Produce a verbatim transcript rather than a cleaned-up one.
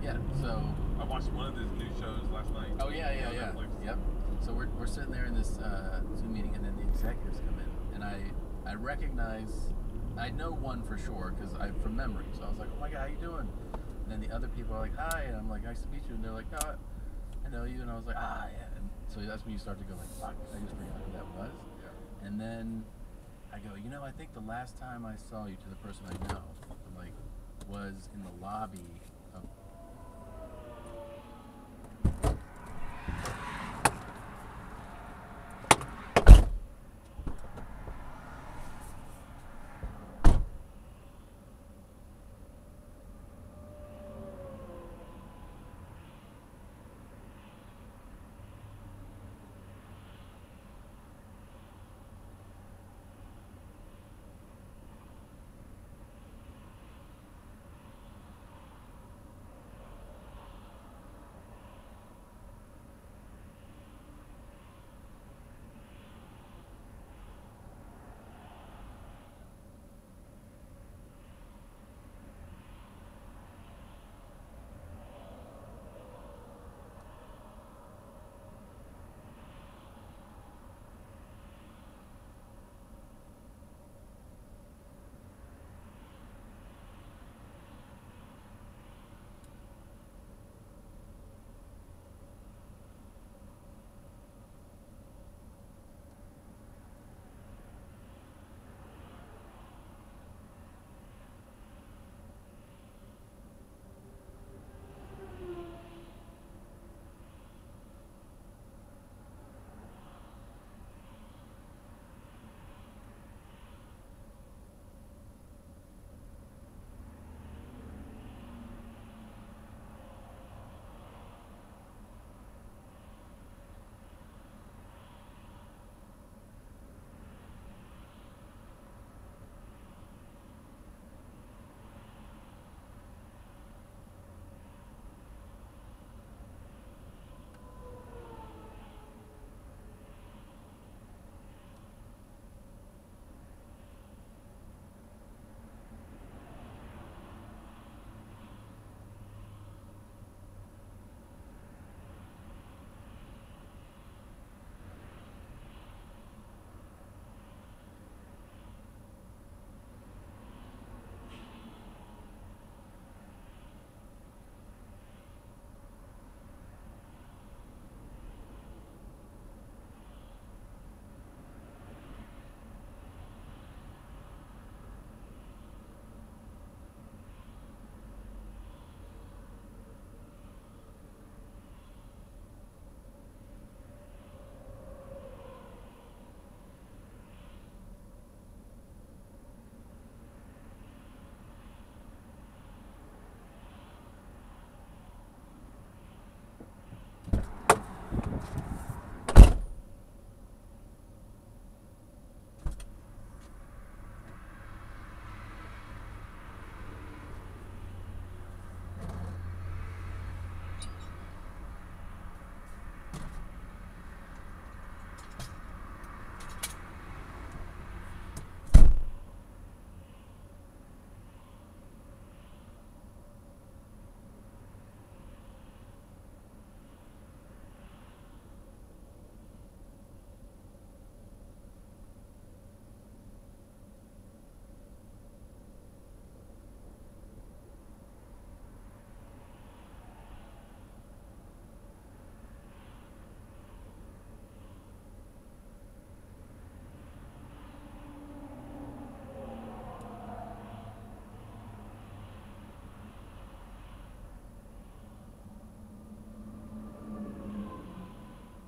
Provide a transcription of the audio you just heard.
Yeah, so I watched one of his new shows last night. oh yeah, yeah, yeah. Yep. So we're, we're sitting there in this uh, Zoom meeting, and then the executives come in, and I I recognize, I know one for sure because I from memory. So I was like, oh my god, how you doing? And then the other people are like, hi, and I'm like, nice to meet you, and they're like, no, I know you, and I was like, ah, yeah. And so that's when you start to go like, fuck, I just forgot who that was. Yeah. And then I go, you know, I think the last time I saw you, to the person I know, I'm like, was in the lobby